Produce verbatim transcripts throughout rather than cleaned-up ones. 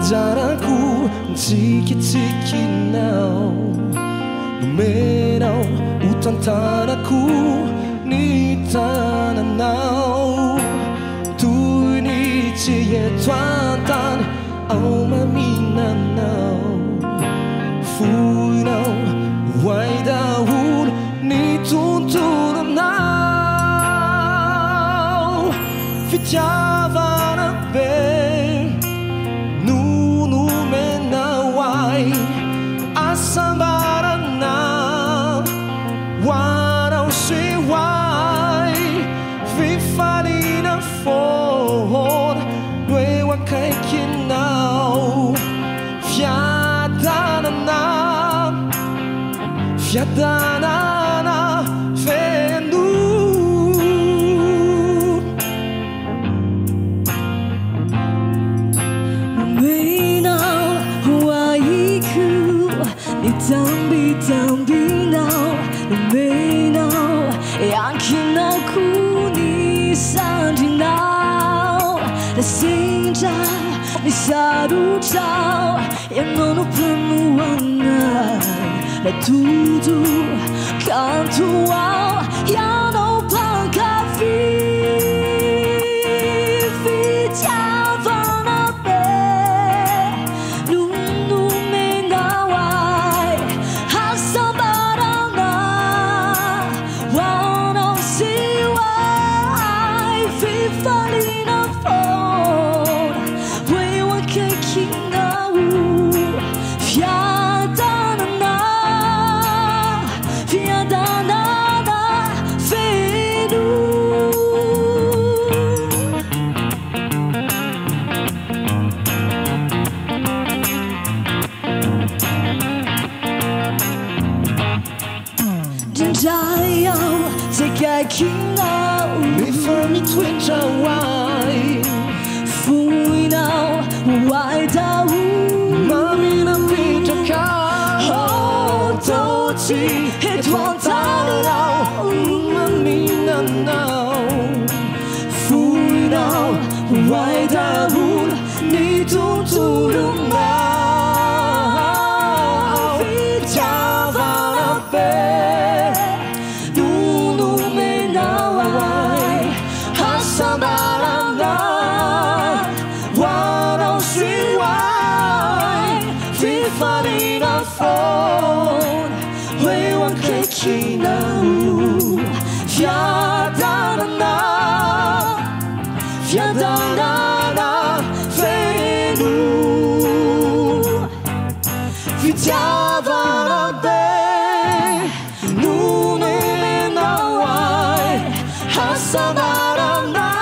penjaraku ciki-ciki now Numenau utan tanahku ni tanah now Tu ni cie tuan-tan au mamina now Fui now wai daun ni tuntunan now Fitiavana be Nunu menawai asambarana Warau siwai Fifalina for Dwewa kai kinau Fiadanana Fiadanana Fendu Tambi-tambi now, lumay now, yakin aku ni sandi now. Nasinja, ni sadu tau, yang nono penuangan, natudu kan tuau, yang no pangkafi. Fitiavana be, nunu menawai. Asambarana, wano siwai, fifalina for, wewa kekinau, fiadanana, fiadanana, fenu. Jayau, tekai kinau, Mi fami twitcha wai fui now, wai dau, Mami na pita ka oh, tochi, Tuan-tanah Mami na now fui now, wai dau, ni tutulong now. Fitiavana be Asambarana, Warau siwai Fifalina for wewa kekinau, Fiadanana Fiadanana Fenu Fitiavana be Nunu menawai Asambarana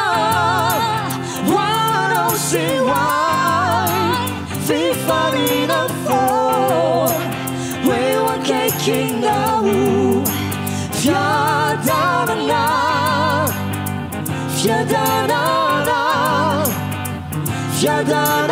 Warau siwai Fifalina for wewa kekinau, Fiadanana Fiadanana Fiadanana